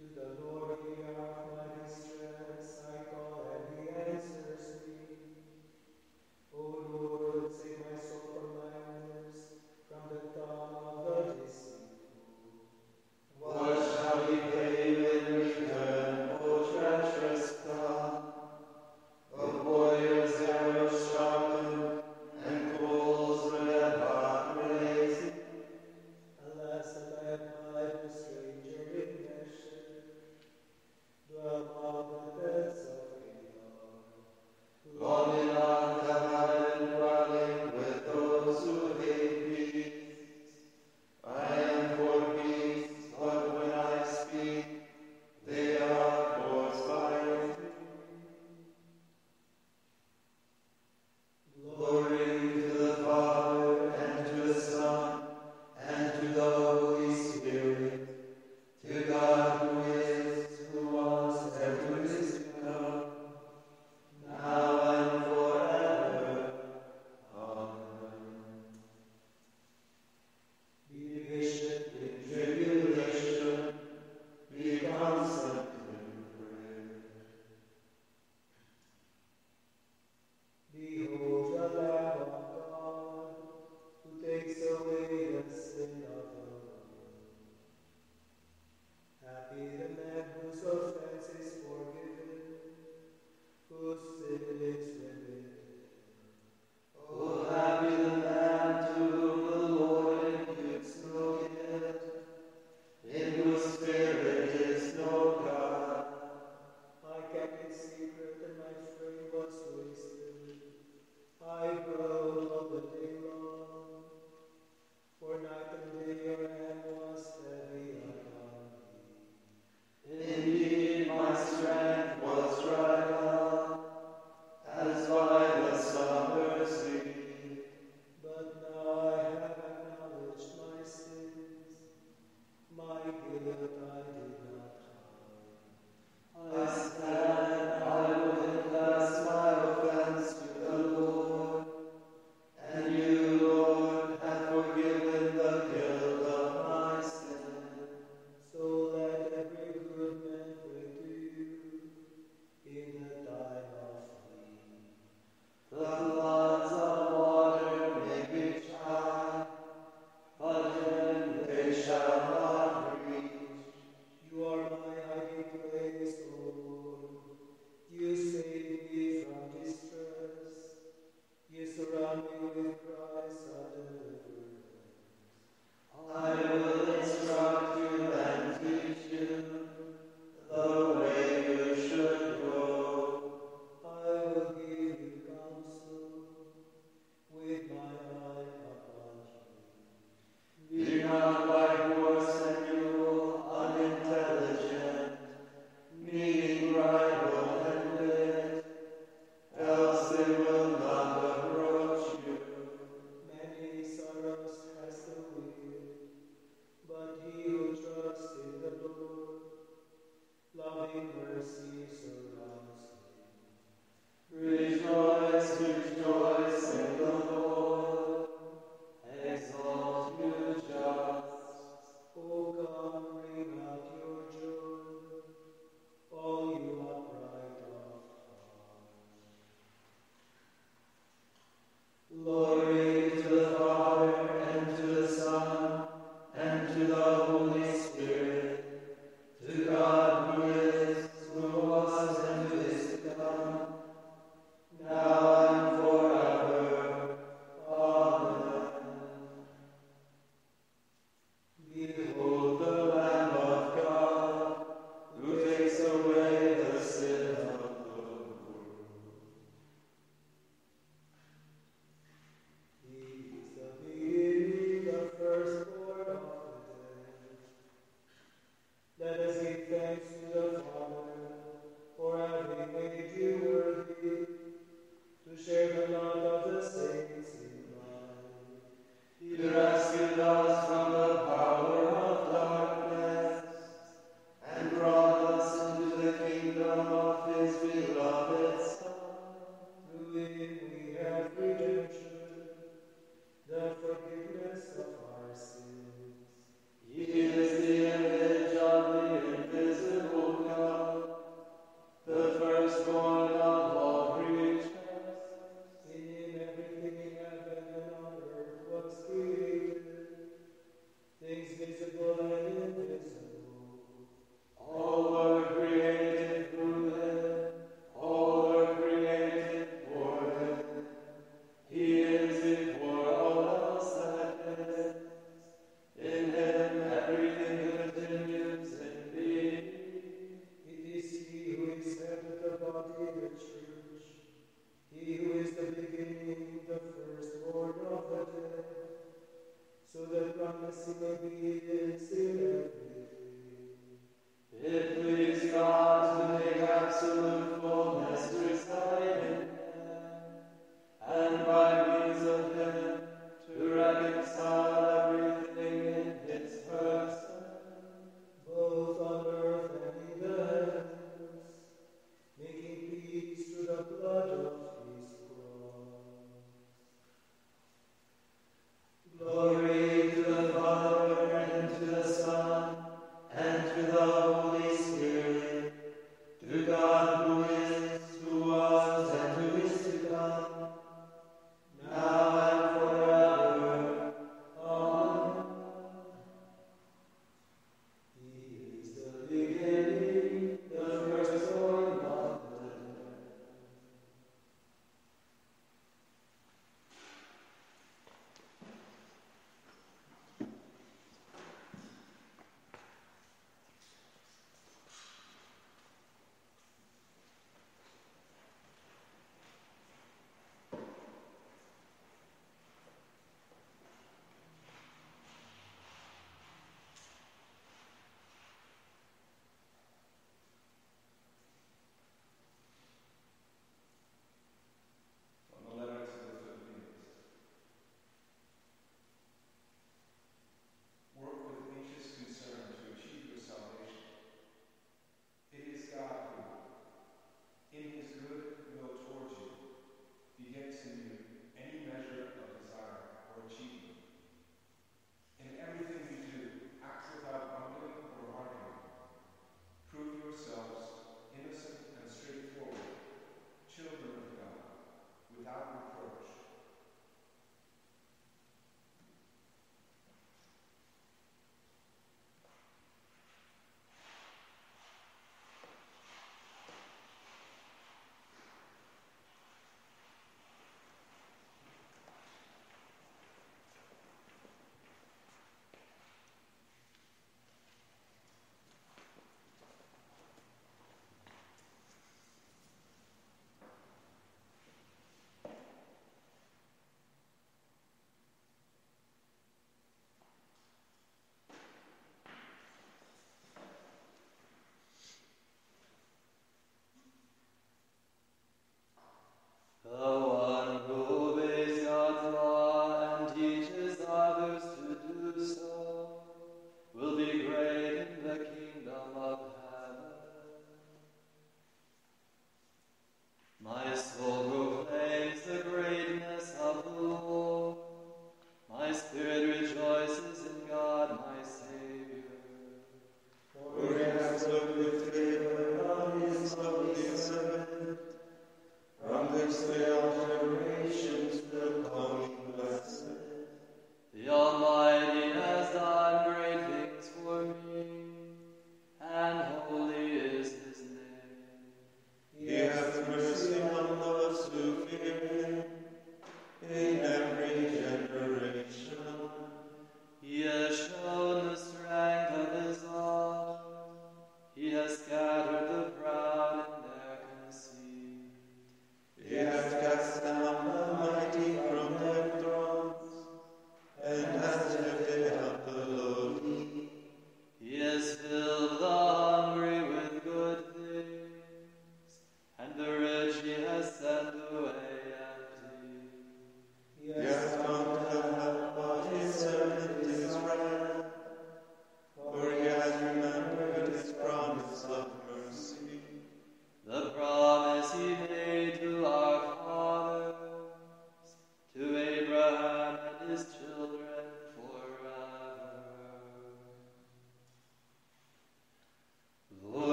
To the Lord hear of my distress, I call and he answers me. O Lord, save my soul from madness, from the tongue of the deceitful. What shall we pay you in return, O treacherous God? A warrior's arrows sharpened, and coals red hot blazing. Alas, that I am alive, a stranger in measure, dwell among the beds of Kedar. Long enough have I been dwelling with those who hate peace. I am for peace, but when I speak, they are forced by your Glory to the Father, and to the Son, and to the Holy Spirit, to God who is, who was, and who is to come, now and forever. Amen. Be patient in Tribulation, be constant in prayer. Behold the Lamb of God, who takes away the sin of the world. Happy the man whose offense is forgiven, whose sin is remitted. Oh, happy the man to whom the Lord imputes no guilt, in whose spirit is no God. I kept it secret and my frame was wasted. I groaned all the day long, for night and day your hand was heavy upon me. Indeed, my strength was dried up, as by the summer sea. But now I have acknowledged my sins, my guilt I did not hide. I stand, I will confess my offense to the Lord, and you, Lord, have forgiven the guilt of my sin. So let every good man pray to you in the time of need. The floods of water may reach high, but then they shall not reach. You are my hiding place, O Lord. You save me from distress. You surround me with cries of deliverance. I will instruct you and teach you the way you should go. I will give you counsel with my eye upon you. Be not like horse and mule, unintelligent, needing bridle and bit, else they will not approach you. Many sorrows has the wicked, but he who trusts in the Lord, loving mercy surrounds him. Rejoice, rejoice in the Lord. Exalt you just. O come, bring out your joy, all you upright of heart. Glory to the Father, and to the Son, and to the Holy Spirit, to God who is, who was, absolute fullness reside in him, and by means of him to reconcile everything in his person, both on earth and in the heavens, making peace through the blood of his cross. Glory to the Father, and to the Son, and to the Holy Spirit, to God who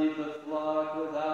lead the flock without